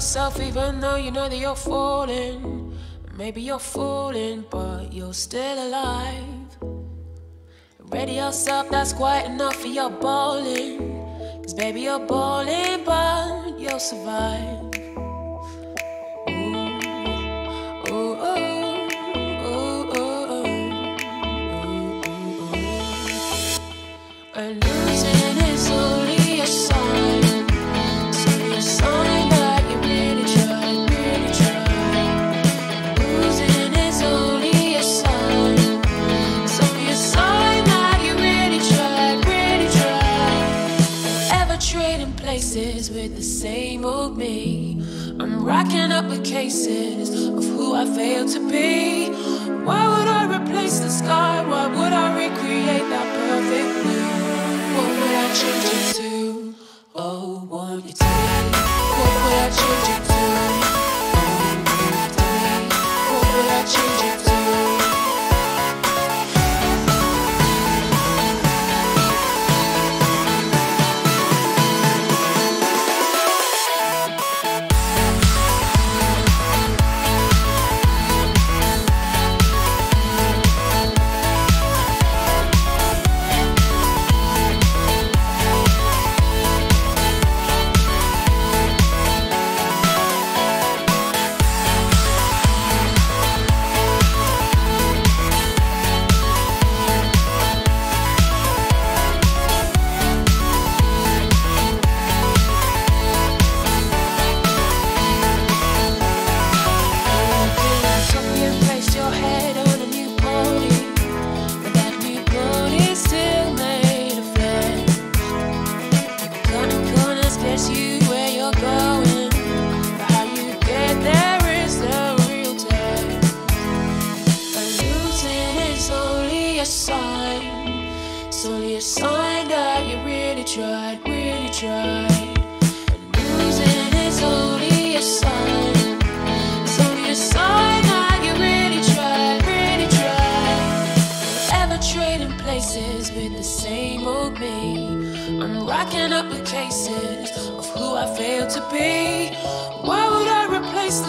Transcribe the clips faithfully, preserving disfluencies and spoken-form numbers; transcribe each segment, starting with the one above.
yourself even though you know that you're falling. Maybe you're falling, but you're still alive. Ready yourself, that's quite enough for your balling. Cause baby you're balling, but you'll survive. Ooh, ooh, ooh, ooh, ooh, ooh, ooh. And losing is only a sign. It's only a sign that you really tried, really tried. Losing is only a sign. It's only a sign that you really tried, really tried. Ever trading places with the same old me. I'm racking up the cases of who I failed to be. Why would I replace the sky? Why would I recreate that perfect blue? What would I change it to? Oh, won't you tell me? What would I change it to? Oh, won't you tell me? What would I change it to?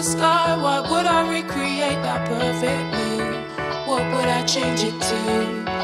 What would I change it to?